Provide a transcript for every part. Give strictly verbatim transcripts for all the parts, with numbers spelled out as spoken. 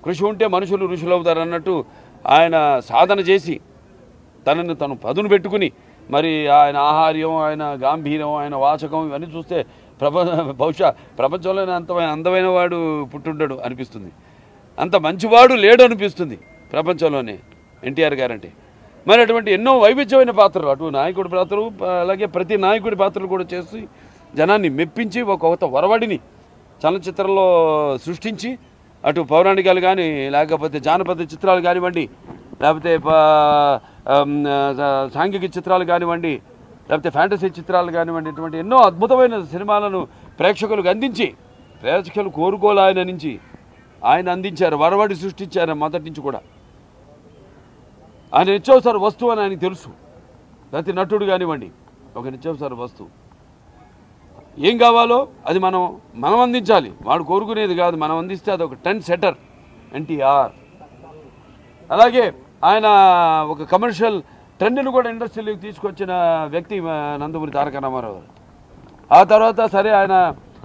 కృషి ఉంటే మనుషులు ఋషులు అవుతారు అన్నట్టు ఆయన సాధన చేసి తనను తను పదును పెట్టుకుని మరి ఆయన ఆహార్యం, ఆయన గాంభీర్యం, ఆయన వాచకం ఇవన్నీ చూస్తే ప్రపంచ బహుశా ప్రపంచంలోనే అంత అందమైన వాడు పుట్టుంటాడు అనిపిస్తుంది. అంత మంచివాడు లేడు అనిపిస్తుంది ప్రపంచంలోనే ఎన్టీఆర్ గారంటే. మరి అటువంటి ఎన్నో వైవిధ్యమైన పాత్రలు, అటు నాయకుడి పాత్రలు అలాగే ప్రతి నాయకుడి పాత్రలు కూడా చేసి జనాన్ని మెప్పించి ఒక కొత్త వరవడిని చలనచిత్రంలో సృష్టించి అటు పౌరాణికాలు కానీ లేకపోతే జానపద చిత్రాలు కానివ్వండి, లేకపోతే సాంఘిక చిత్రాలు కానివ్వండి, లేకపోతే ఫ్యాంటసీ చిత్రాలు కానివ్వండి, ఇటువంటి ఎన్నో అద్భుతమైన సినిమాలను ప్రేక్షకులకు అందించి ప్రేక్షకులు కోరుకోలే ఆయన నుంచి ఆయన అందించారు, వరవడి సృష్టించారు. మొదటి నుంచి కూడా ఆయన నిత్యావసర వస్తువు అని ఆయనకు తెలుసు. ప్రతి నటుడు కానివ్వండి ఒక నిత్యావసర వస్తువు. ఏం కావాలో అది మనం మనం అందించాలి, వాడు కోరుకునేది కాదు, మనం అందిస్తే అది ఒక ట్రెండ్ సెటర్ ఎన్టీఆర్. అలాగే ఆయన ఒక కమర్షియల్ ట్రెండ్ను కూడా ఇండస్ట్రీలోకి తీసుకొచ్చిన వ్యక్తి నందమూరి తారక రామారావు. ఆ తర్వాత సరే ఆయన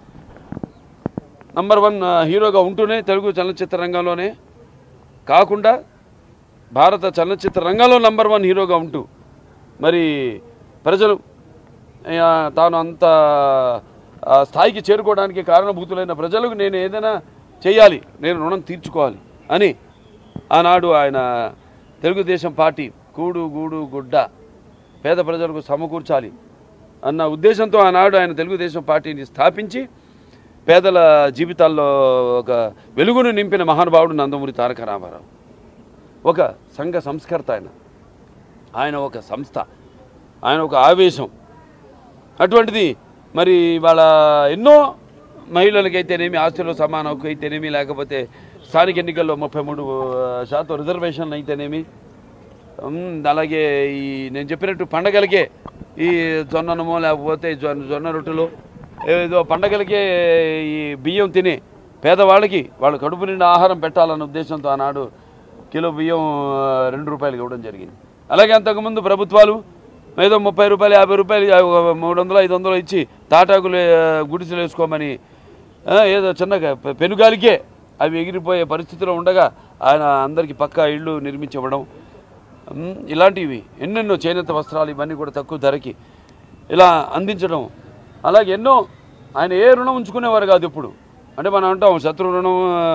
నంబర్ వన్ హీరోగా ఉంటూనే తెలుగు చలనచిత్ర రంగంలోనే కాకుండా భారత చలనచిత్ర రంగంలో నంబర్ వన్ హీరోగా ఉంటూ మరి ప్రజలు తాను అంత స్థాయికి చేరుకోవడానికి కారణభూతులైన ప్రజలకు నేను ఏదైనా చేయాలి, నేను రుణం తీర్చుకోవాలి అని ఆనాడు ఆయన తెలుగుదేశం పార్టీ కూడు గూడు గుడ్డ పేద ప్రజలకు సమకూర్చాలి అన్న ఉద్దేశంతో ఆనాడు ఆయన తెలుగుదేశం పార్టీని స్థాపించి పేదల జీవితాల్లో ఒక వెలుగును నింపిన మహానుభావుడు నందమూరి తారక రామారావు. ఒక సంఘ సంస్కర్త ఆయన, ఆయన ఒక సంస్థ, ఆయన ఒక ఆవేశం. అటువంటిది మరి వాళ్ళ ఎన్నో మహిళలకైతేనేమి, ఆస్తుల్లో సమాన హక్కు అయితేనేమి, లేకపోతే స్థానిక ఎన్నికల్లో ముప్పై మూడు శాతం రిజర్వేషన్లు అయితేనేమి, అలాగే ఈ నేను చెప్పినట్టు పండగలకే ఈ జొన్ననమో లేకపోతే జొన్న జొన్న రొట్టెలు ఏదో పండగలకే ఈ బియ్యం తిని పేదవాళ్ళకి వాళ్ళ కడుపు నిండా ఆహారం పెట్టాలన్న ఉద్దేశంతో ఆనాడు కిలో బియ్యం రెండు రూపాయలు ఇవ్వడం జరిగింది. అలాగే అంతకుముందు ప్రభుత్వాలు ఏదో ముప్పై రూపాయలు యాభై రూపాయలు మూడు వందలు ఐదు వందలు ఇచ్చి తాటాకులు గుడిసెలు వేసుకోమని ఏదో చిన్నగా పెనుగాలికే అవి ఎగిరిపోయే పరిస్థితిలో ఉండగా ఆయన అందరికీ పక్కా ఇళ్ళు నిర్మించివ్వడం, ఇలాంటివి ఎన్నెన్నో చేనేత వస్త్రాలు ఇవన్నీ కూడా తక్కువ ధరకి ఇలా అందించడం. అలాగే ఎన్నో ఆయన ఏ రుణం ఉంచుకునేవారు కాదు ఎప్పుడు. అంటే మనం అంటాం శత్రు రుణం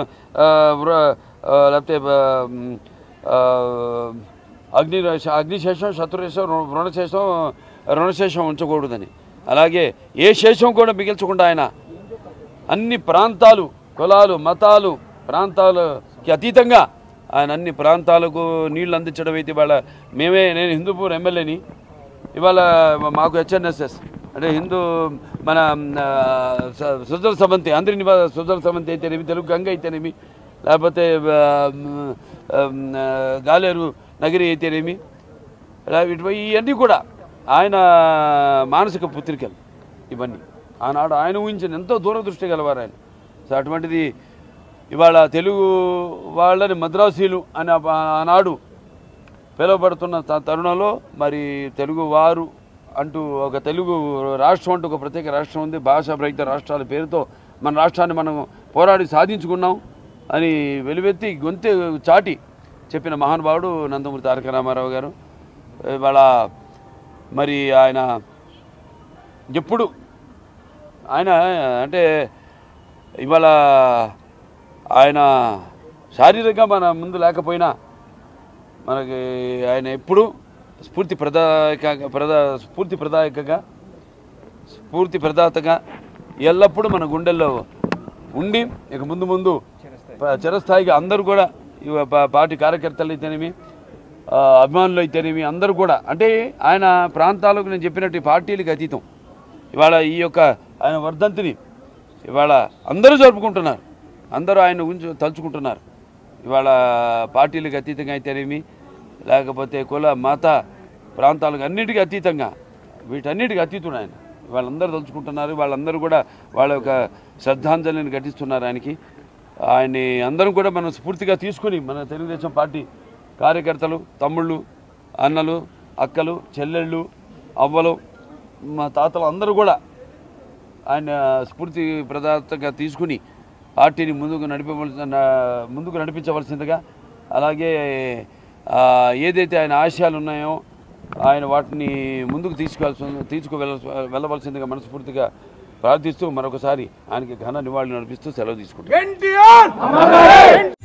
లేకపోతే అగ్ని అగ్నిశేషం శత్రుశేషం రుణశేషం రుణశేషం ఉంచకూడదని. అలాగే ఏ శేషం కూడా మిగిల్చకుండా ఆయన అన్ని ప్రాంతాలు, కులాలు, మతాలు, ప్రాంతాలకి అతీతంగా ఆయన అన్ని ప్రాంతాలకు నీళ్లు అందించడం అయితే ఇవాళ మేమే నేను హిందూపూర్ ఎమ్మెల్యేని, ఇవాళ మాకు హెచ్ఎన్ఎస్ఎస్ అంటే హిందూ మన సుజల సమంతి అందరి నివాస సుజల సమంతి అయితేనేమి, తెలుగు గంగ అయితేనేమి, లేకపోతే గాలేరు నగరి అయితేనేమి, ఇవన్నీ కూడా ఆయన మానసిక పుత్రికలు. ఇవన్నీ ఆనాడు ఆయన ఊహించిన ఎంతో దూరదృష్టి గలవారు ఆయన. సో అటువంటిది ఇవాళ తెలుగు వాళ్ళని మద్రాసీలు అని ఆనాడు పిలువబడుతున్న తరుణంలో మరి తెలుగు వారు అంటూ ఒక తెలుగు రాష్ట్రం అంటూ ఒక ప్రత్యేక రాష్ట్రం ఉంది, భాషా రహిత రాష్ట్రాల పేరుతో మన రాష్ట్రాన్ని మనం పోరాడి సాధించుకున్నాం అని వెలువెత్తి గొంతె చాటి చెప్పిన మహానుభావుడు నందమూరి తారక రామారావు గారు. ఇవాళ మరి ఆయన ఎప్పుడు ఆయన అంటే ఇవాళ ఆయన శారీరకంగా మన ముందు లేకపోయినా మనకి ఆయన ఎప్పుడు స్ఫూర్తి ప్రదాయక ప్రదా స్ఫూర్తి ప్రదాయకగా స్ఫూర్తి ప్రదాతగా ఎల్లప్పుడూ మన గుండెల్లో ఉండి ఇక ముందు ముందు చిరస్థాయిగా అందరూ కూడా పార్టీ కార్యకర్తలు అయితేనేమి, అభిమానులు అయితేనేమి అందరూ కూడా అంటే ఆయన ప్రాంతాలకు నేను చెప్పినట్టు పార్టీలకు అతీతం ఇవాళ ఈ యొక్క ఆయన వర్ధంతిని ఇవాళ అందరూ జరుపుకుంటున్నారు, అందరూ ఆయన గురించి తలుచుకుంటున్నారు. ఇవాళ పార్టీలకు అతీతంగా అయితేనేమి, లేకపోతే కుల మత ప్రాంతాలకు అన్నిటికీ అతీతంగా వీటన్నిటికీ అతీతుడు ఆయన. వాళ్ళందరూ తలుచుకుంటున్నారు, వాళ్ళందరూ కూడా వాళ్ళ యొక్క శ్రద్ధాంజలిని ఘటిస్తున్నారు ఆయనకి. ఆయన్ని అందరం కూడా మనం స్ఫూర్తిగా తీసుకుని మన తెలుగుదేశం పార్టీ కార్యకర్తలు, తమ్ముళ్ళు, అన్నలు, అక్కలు, చెల్లెళ్ళు, అవ్వలు, మా తాతలు అందరూ కూడా ఆయన స్ఫూర్తి ప్రదాతగా తీసుకుని పార్టీని ముందుకు నడిపవలసిన ముందుకు నడిపించవలసిందిగా, అలాగే ఏదైతే ఆయన ఆశయాలు ఉన్నాయో ఆయన వాటిని ముందుకు తీసుకువెళ్ళ తీసుకు వెళ్ళవలసిందిగా మనస్ఫూర్తిగా ప్రార్థిస్తూ మరొకసారి ఆయనకి ఘన నివాళులు నడిపిస్తూ సెలవు తీసుకుంటాం.